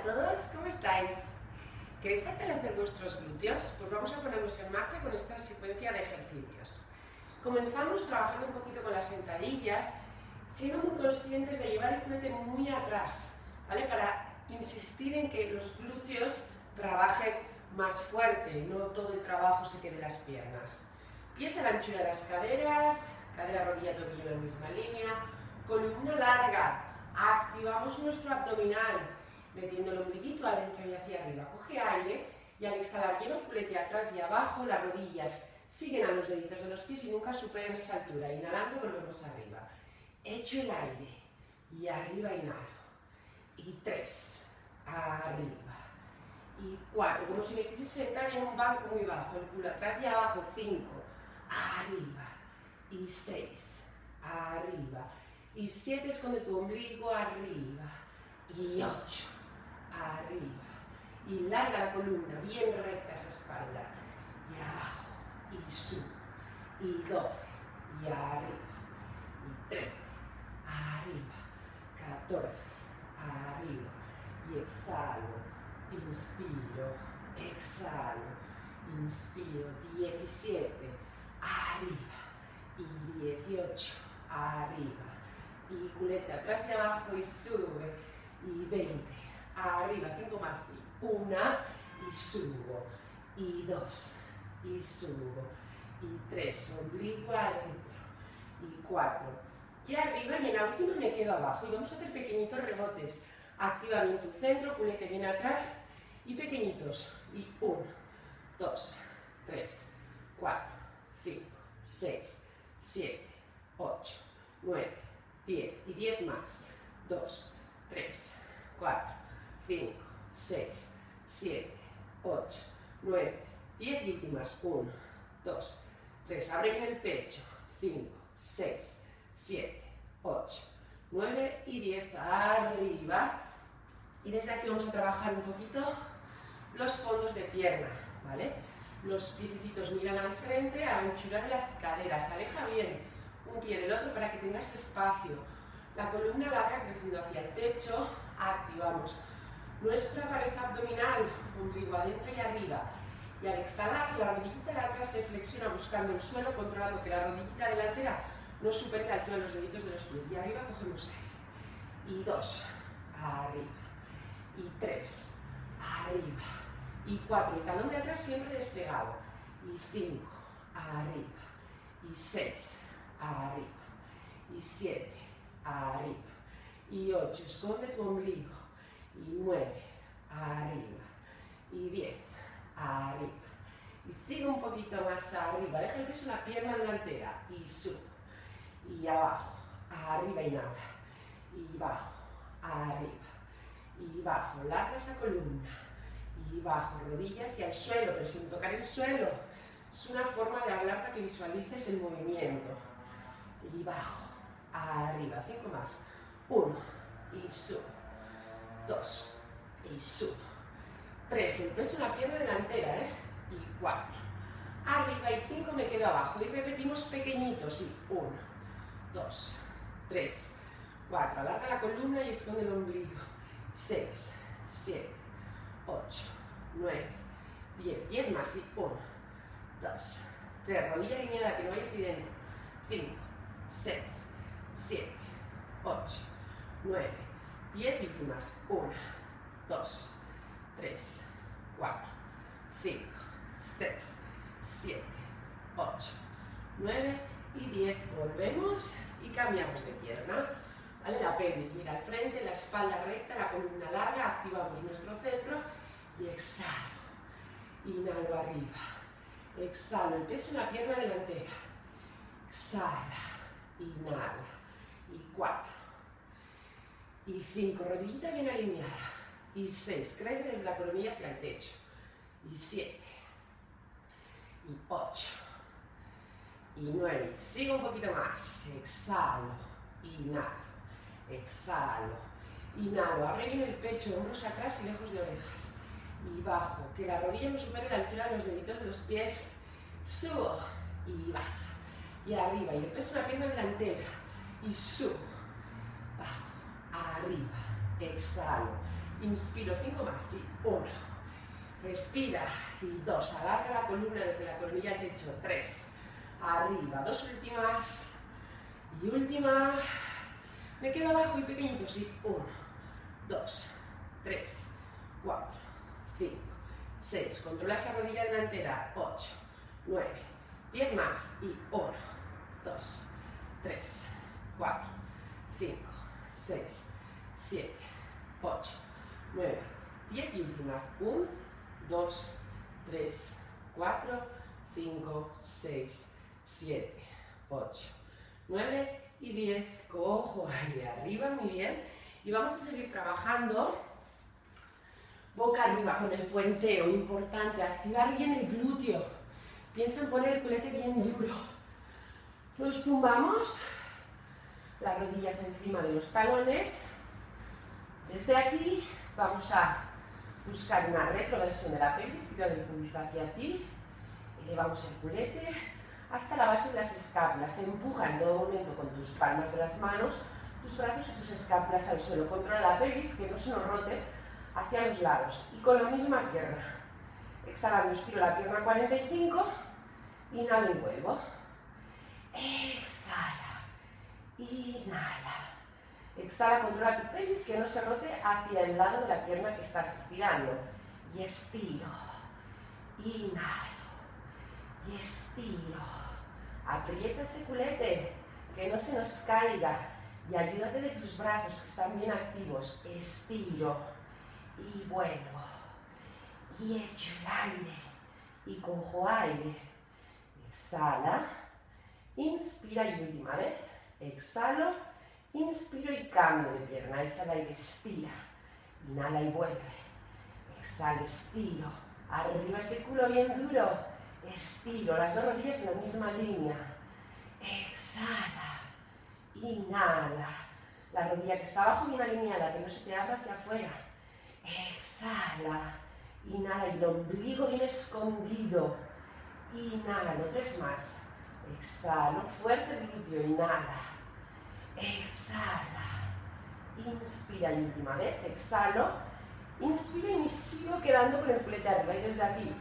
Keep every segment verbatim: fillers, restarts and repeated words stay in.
a todos, ¿cómo estáis? ¿Queréis fortalecer vuestros glúteos? Pues vamos a ponernos en marcha con esta secuencia de ejercicios. Comenzamos trabajando un poquito con las sentadillas, siendo muy conscientes de llevar el culete muy atrás, ¿vale? Para insistir en que los glúteos trabajen más fuerte, no todo el trabajo se quede en las piernas. Pies a la anchura de las caderas, cadera, rodilla, tobillo en la misma línea, columna larga, activamos nuestro abdominal, metiendo el ombliguito adentro y hacia arriba, coge aire y al exhalar lleva el culete atrás y abajo, las rodillas siguen a los deditos de los pies y nunca superen esa altura, inhalando volvemos arriba, echo el aire y arriba inhalo, y tres, arriba, y cuatro, como si me quisiese sentar en un banco muy bajo, el culo atrás y abajo, cinco, arriba, y seis, arriba, y siete, esconde tu ombligo, arriba, y ocho, arriba, y larga la columna, bien recta esa espalda, y abajo, y subo, y doce, y arriba, y trece, arriba, catorce, arriba, y exhalo, inspiro, exhalo, inspiro, diecisiete, arriba, y dieciocho, arriba, y culete atrás y abajo y sube, y veinte, arriba, cinco más, y una, y subo, y dos, y subo, y tres, ombligo adentro, y cuatro, y arriba, y en la última me quedo abajo, y vamos a hacer pequeñitos rebotes, activa bien tu centro, culete bien atrás, y pequeñitos, y uno, dos, tres, cuatro, cinco, seis, siete, ocho, nueve, diez, y diez más, dos, tres, cuatro, cinco, seis, siete, ocho, nueve, diez y últimas, uno, dos, tres, abre bien el pecho, cinco, seis, siete, ocho, nueve y diez, arriba, y desde aquí vamos a trabajar un poquito los fondos de pierna, ¿vale? Los piecitos miran al frente, a la anchura de las caderas, aleja bien un pie del otro para que tengas espacio, la columna larga creciendo hacia el techo, activamos nuestra pared abdominal, ombligo adentro y arriba, y al exhalar la rodillita de atrás se flexiona buscando el suelo, controlando que la rodillita delantera no supere la altura de los deditos de los pies, y arriba cogemos aire, y dos, arriba, y tres, arriba, y cuatro, el talón de atrás siempre despegado, y cinco, arriba, y seis, arriba, y siete, arriba, y ocho, esconde tu ombligo, y nueve, arriba, y diez, arriba, y sigue un poquito más arriba, deja el peso en la pierna delantera, y subo, y abajo, arriba y nada, y bajo, arriba, y bajo, larga esa columna, y bajo, rodilla hacia el suelo, pero sin tocar el suelo, es una forma de hablar para que visualices el movimiento, y bajo, arriba, cinco más, uno, y subo, dos, y subo, tres, el peso en la pierna delantera, ¿eh? Y cuatro, arriba, y cinco, me quedo abajo, y repetimos pequeñitos, y uno, dos, tres, cuatro, alarga la columna y esconde el ombligo, seis, siete, ocho, nueve, diez, diez más, y uno, dos, tres, rodilla alineada, que no haya accidente, cinco, seis, siete, ocho, nueve, diez y últimas, uno, dos, tres, cuatro, cinco, seis, siete, ocho, nueve y diez, volvemos y cambiamos de pierna, ¿vale? La pelvis mira al frente, la espalda recta, la columna larga, activamos nuestro centro y exhalo, inhalo arriba, exhalo, el peso en la pierna delantera, exhala, inhala, y cuatro, y cinco, rodillita bien alineada, y seis, crece desde la coronilla hacia el techo, y siete, y ocho, y nueve, sigo un poquito más, exhalo, inhalo, exhalo, inhalo, abre bien el pecho, hombros atrás y lejos de orejas, y bajo, que la rodilla no supere la altura de los deditos de los pies, subo, y baja, y arriba, y el peso en la pierna delantera, y subo, bajo, arriba, exhalo, inspiro, cinco más, y uno, respira, y dos, alarga la columna desde la coronilla al techo, tres, arriba, dos últimas, y última, me quedo abajo y pequeñitos, y uno, dos, tres, cuatro, cinco, seis, controla esa rodilla delantera, ocho, nueve, diez más, y uno, dos, tres, cuatro, cinco, seis, siete, ocho, nueve, diez y últimas, uno, dos, tres, cuatro, cinco, seis, siete, ocho, nueve y diez, cojo aire arriba, muy bien, y vamos a seguir trabajando boca arriba con el puenteo, importante, activar bien el glúteo, piensa en poner el culete bien duro, nos tumbamos, las rodillas encima de los talones, desde aquí vamos a buscar una retroversión de la pelvis, tirar el pubis hacia ti, elevamos el culete hasta la base de las escápulas, empuja en todo momento con tus palmas de las manos, tus brazos y tus escápulas al suelo, controla la pelvis, que no se nos rote hacia los lados, y con la misma pierna, exhalando, estiro la pierna cuarenta y cinco, inhalo y vuelvo, exhala, inhala, exhala, controla tu pelvis, que no se rote hacia el lado de la pierna que estás estirando, y estiro, inhalo, y estiro, aprieta ese culete, que no se nos caiga, y ayúdate de tus brazos que están bien activos, estiro, y vuelvo, y echo el aire, y cojo aire, exhala, inspira y última vez, exhalo, inspiro y cambio de pierna, echa el aire, estira, inhala y vuelve, exhalo, estiro, arriba ese culo bien duro, estiro, las dos rodillas en la misma línea, exhala, inhala, la rodilla que está abajo bien alineada, que no se te abra hacia afuera, exhala, inhala y el ombligo bien escondido, inhalo, tres más, exhalo, fuerte el glúteo, inhala, exhala, inspira y última vez, exhalo, inspiro y me sigo quedando con el culete arriba, y desde aquí,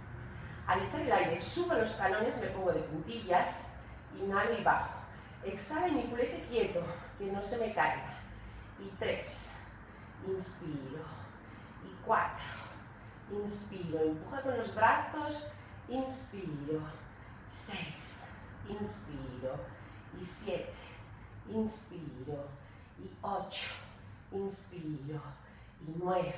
al echar el aire, subo los talones, me pongo de puntillas, inhalo y bajo, exhala y mi culete quieto, que no se me caiga, y tres, inspiro, y cuatro, inspiro, empuja con los brazos, inspiro, seis, inspiro, y siete, inspiro, y ocho, inspiro, y nueve,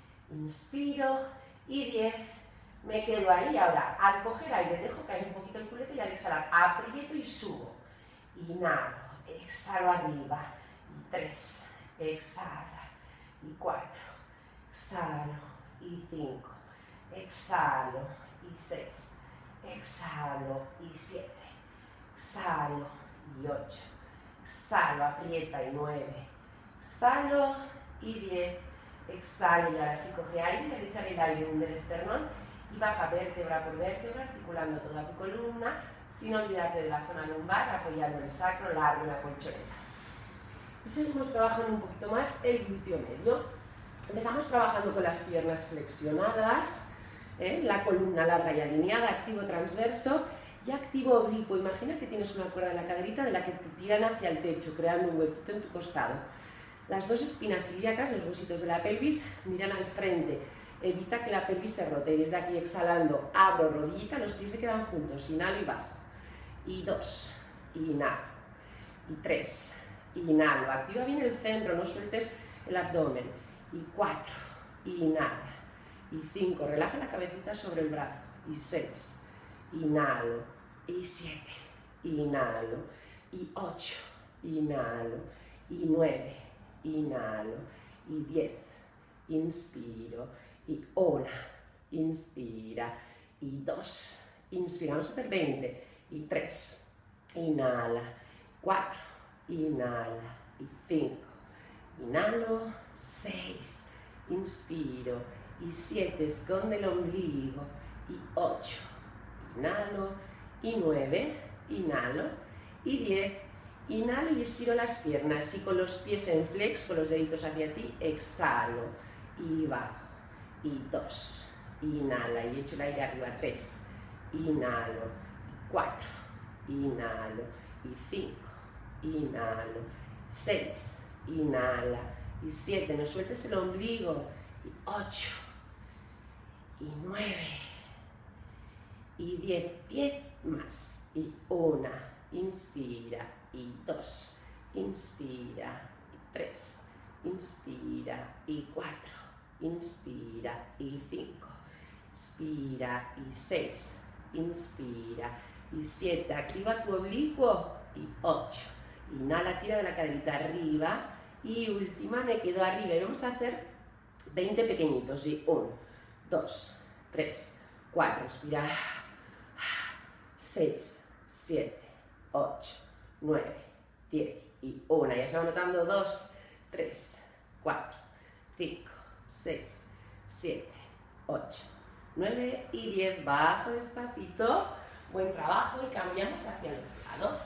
inspiro, y diez, me quedo ahí. Ahora, al coger aire, dejo caer un poquito el culete y al exhalar, aprieto y subo, inhalo, exhalo arriba, y tres, exhala, y cuatro, exhalo, y cinco, exhalo, y seis, exhalo, y siete, exhalo, y ocho, exhalo, aprieta, y nueve, exhalo, y diez, exhalo, y ahora sí coge aire, y al echar el aire hunde el esternón, y baja vértebra por vértebra, articulando toda tu columna, sin olvidarte de la zona lumbar, apoyando el sacro largo en la colchoneta. Y seguimos trabajando un poquito más el glúteo medio. Empezamos trabajando con las piernas flexionadas, ¿eh? La columna larga y alineada, activo transverso y activo oblicuo. Imagina que tienes una cuerda en la caderita de la que te tiran hacia el techo, creando un huequito en tu costado. Las dos espinas ilíacas, los huesitos de la pelvis, miran al frente. Evita que la pelvis se rote. Y desde aquí, exhalando, abro rodillita, los pies se quedan juntos. Inhalo y bajo. Y dos, inhalo. Y tres, inhalo. Activa bien el centro, no sueltes el abdomen. Y cuatro, inhala. Y cinco, relaja la cabecita sobre el brazo. Y seis, inhalo. Y siete, inhalo. Y ocho, inhalo. Y nueve, inhalo. Y diez, inspiro. Y una, inspira. Y dos, inspira. Vamos a hacer veinte. Y tres, inhala. Cuatro, inhala. Y cinco, inhalo. Seis, inspiro. Y siete, esconde el ombligo. Y ocho, inhalo. Y nueve, inhalo. Y diez, inhalo y estiro las piernas. Y con los pies en flex, con los deditos hacia ti, exhalo. y bajo, y dos, inhala, y echo el aire arriba, tres, inhalo, y cuatro, inhalo, y cinco, inhalo, seis, inhala, y siete, no sueltes el ombligo, y ocho, y nueve, y diez, diez más, y una, inspira, y dos, inspira, y tres, inspira, y cuatro, inspira, y cinco, inspira, y seis, inspira, y siete, activa tu oblicuo, y ocho, inhala, tira de la caderita arriba, y última, me quedo arriba, y vamos a hacer veinte pequeñitos, y uno, dos, tres, cuatro, inspira, seis, siete, ocho, nueve, diez, y una, ya se va notando, dos, tres, cuatro, cinco, seis, siete, ocho, nueve y diez, bajo despacito, buen trabajo y cambiamos hacia el otro lado.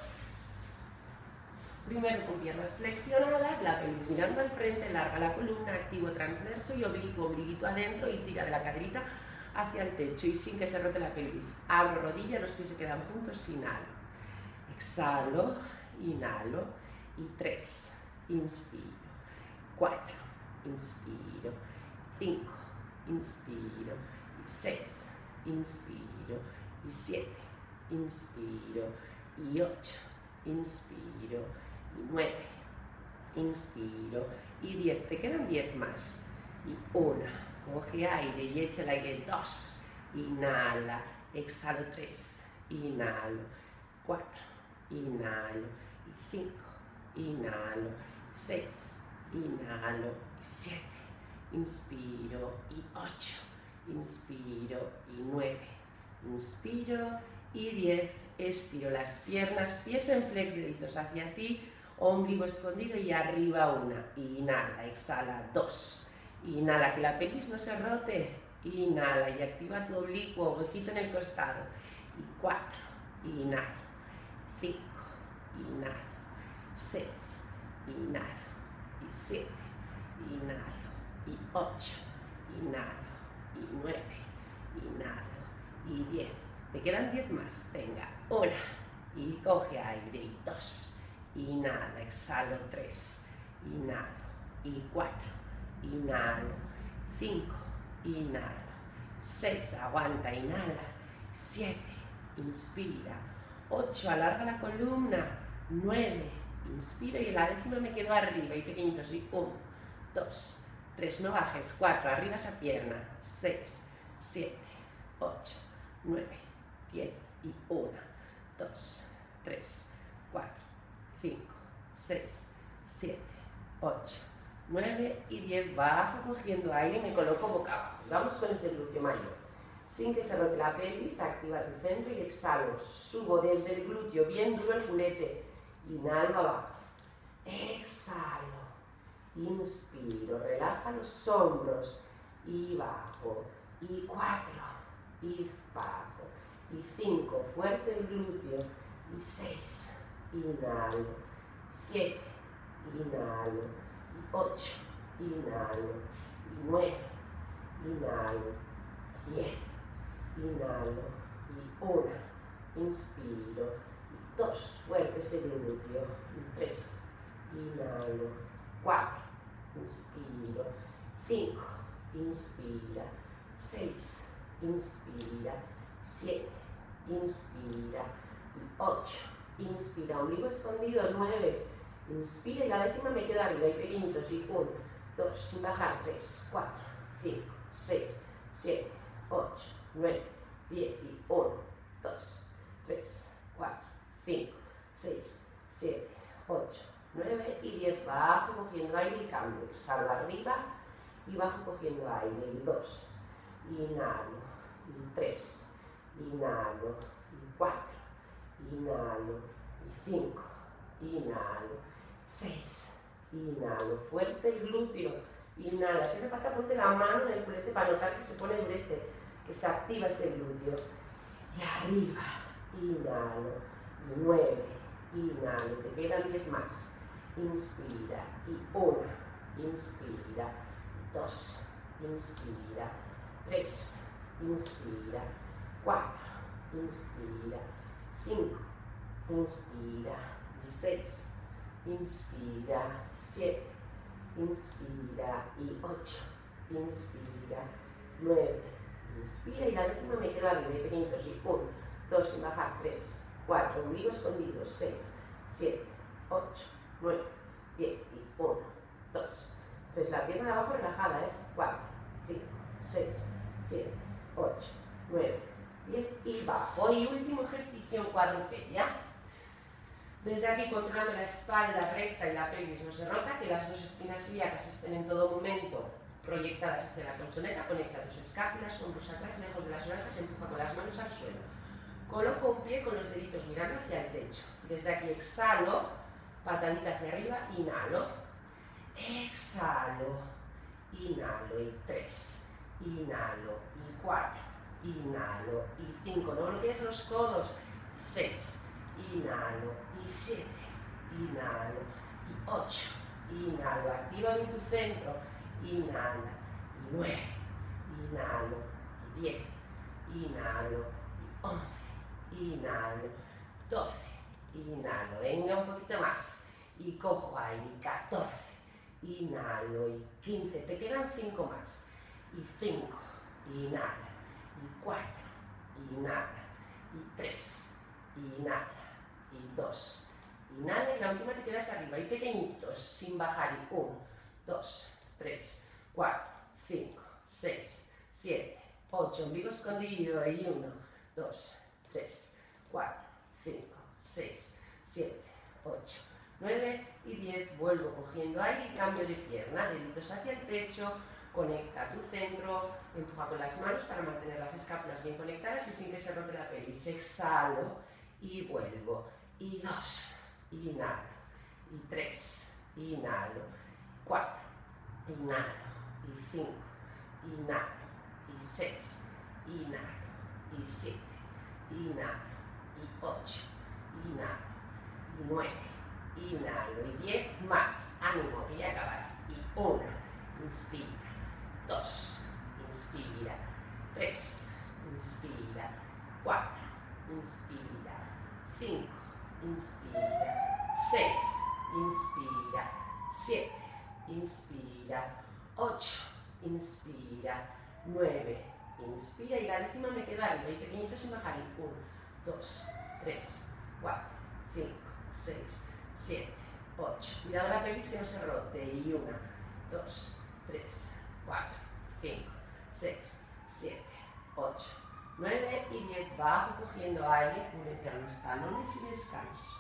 Primero con piernas flexionadas, la pelvis mirando al frente, larga la columna, activo transverso y oblicuo, ombliguito adentro y tira de la caderita hacia el techo y sin que se rote la pelvis. Abro rodilla, los pies se quedan juntos, inhalo. Exhalo, inhalo y tres, inspiro, cuatro, inspiro, cinco, inspiro, y seis, inspiro, y siete, inspiro, y ocho, inspiro, y nueve, inspiro, y diez, te quedan diez más, y una, coge aire y echa el aire, dos, inhala, exhalo, tres, inhalo, cuatro, inhalo, y cinco, inhalo, seis, inhalo, y siete, inspiro, y ocho, inspiro, y nueve, inspiro, y diez, estiro las piernas, pies en flex, deditos hacia ti, ombligo escondido y arriba una, inhala, exhala, dos, inhala, que la pelvis no se rote, inhala y activa tu oblicuo, huequito en el costado, y cuatro, inhala, cinco, inhala, seis, inhala, y siete, inhalo, y ocho, inhalo, y nueve, inhalo, y diez, te quedan diez más, venga, una, y coge aire, y dos, inhala, exhalo, tres, inhalo, y cuatro, inhalo, cinco, inhalo, seis, aguanta, inhala, siete, inspira, ocho, alarga la columna, nueve, inspiro y en la décima me quedo arriba y pequeñitos, y uno, dos, tres, no bajes, cuatro, arriba esa pierna, seis, siete, ocho, nueve, diez, y uno, dos, tres, cuatro, cinco, seis, siete, ocho, nueve y diez, bajo cogiendo aire y me coloco boca abajo. Vamos con ese glúteo mayor. Sin que se rote la pelvis, activa tu centro y exhalo. Subo desde el glúteo, bien duro el culete. Inhalo abajo. Exhalo. Inspiro, relaja los hombros. Y bajo. Y cuatro. Y bajo. Y cinco, fuerte el glúteo. Y seis. Inhalo. Siete. Inhalo. Y ocho. Inhalo. Y nueve. Inhalo. Diez. Inhalo. Y una. Inspiro. Y dos. Fuertes el glúteo. Y tres. Inhalo. Cuatro. Inspiro. Cinco. Inspira. Seis. Inspira. Siete. Inspira. Y ocho. Inspira. Ombligo escondido. Nueve. Inspira y la décima me quedo arriba. Y pequeñitos. Y uno. Dos. Sin bajar. Tres. Cuatro. Cinco. Seis. Siete. Ocho. Nueve. Diez. Y uno. Dos. Tres. Cuatro. Cinco. Seis. Siete. Ocho. Nueve y diez. Bajo cogiendo aire y cambio. Exhalo arriba y bajo cogiendo aire. Y dos. Inhalo. Y tres. Inhalo. Y cuatro. Inhalo. Y cinco. Inhalo. Seis. Inhalo. Fuerte el glúteo. Inhala. Si hace falta, ponte la mano en el culete para notar que se pone durete, que se activa ese glúteo. Y arriba. Inhalo. Y nueve. Inhalo. Te quedan diez más. Inspira. Y una. Inspira. Dos. inspira, tres, inspira, cuatro, inspira, cinco, inspira, y seis, inspira, siete, inspira, y ocho, inspira, nueve, inspira, y la décima me quedo arriba, y pequeñitos, y uno, dos, sin bajar, tres, cuatro, ombligo escondido, seis, siete, ocho, nueve, diez, y uno, dos, tres, la pierna de abajo relajada, ¿eh? cuatro, cinco, seis, siete, ocho, nueve, diez, y bajo. Y último ejercicio en cuadrúpeda. Desde aquí, controlando la espalda recta y la pelvis no se rota, que las dos espinas ilíacas estén en todo momento proyectadas hacia la colchoneta, conecta tus escápulas, hombros atrás, lejos de las orejas, empuja con las manos al suelo. Coloco un pie con los deditos mirando hacia el techo. Desde aquí exhalo, patadita hacia arriba, inhalo, exhalo, inhalo, y tres, inhalo, y cuatro, inhalo, y cinco, no bloquees los codos, seis, inhalo, y siete, inhalo, y ocho, inhalo, activa bien tu centro, inhala, y nueve, inhalo, y diez, inhalo, y once, inhalo, doce, inhalo, venga un poquito más, y cojo aire, y catorce, inhalo, y quince, te quedan cinco más, y cinco, inhala, y cuatro, inhala, y tres, inhala, y dos, inhala, y la última te quedas arriba, y pequeñitos, sin bajar, y uno, dos, tres, cuatro, cinco, seis, siete, ocho, ombligo escondido, y uno, dos, tres, cuatro, cinco, seis, siete, ocho, nueve y diez, vuelvo cogiendo aire y cambio de pierna, deditos hacia el techo, conecta tu centro, empuja con las manos para mantener las escápulas bien conectadas y sin que se rote la pelvis, exhalo y vuelvo, y dos, inhalo, y tres, inhalo, cuatro, inhalo, y cinco, inhalo, y seis, inhalo, y siete, inhalo, y ocho, inhalo, y nueve, inhalo, y diez, más, ánimo, que ya acabas, y uno, inspira, dos, inspira, tres, inspira, cuatro, inspira, cinco, inspira, seis, inspira, siete, inspira, ocho, inspira, nueve, inspira, y la décima me queda arriba, y pequeñito sin bajar, y uno, dos, tres, cuatro, cinco, seis, siete, ocho, cuidado la pelvis que no se rote, y uno, dos, tres, cuatro, cinco, seis, siete, ocho, nueve y diez, bajo cogiendo aire, cúbrete a los talones y descanso.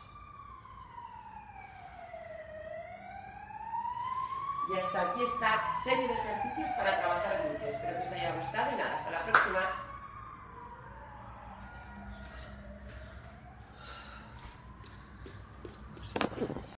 Y hasta aquí esta serie de ejercicios para trabajar glúteos. Espero que os haya gustado y nada, hasta la próxima.